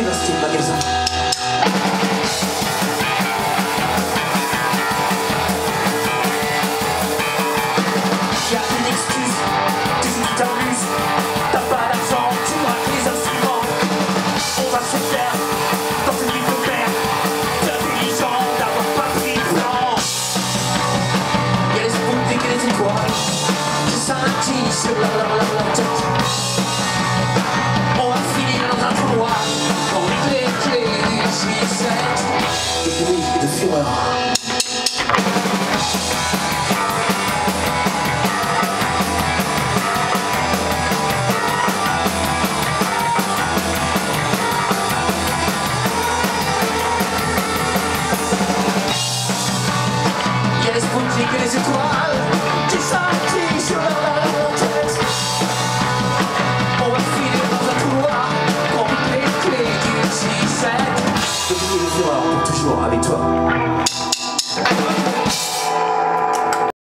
dévasté le magasin. Y a une excuse, tu t'amuses, t'as pas d'argent, tu braques les instruments. On va se faire dans une ville de merde, c'est intelligent d'avoir pas pris le plan. Y'a les Sputnik et les étoiles qui scintillent sur la tête. On va finir dans un trou noir, avec les clés du J7. De bruit et de fureur.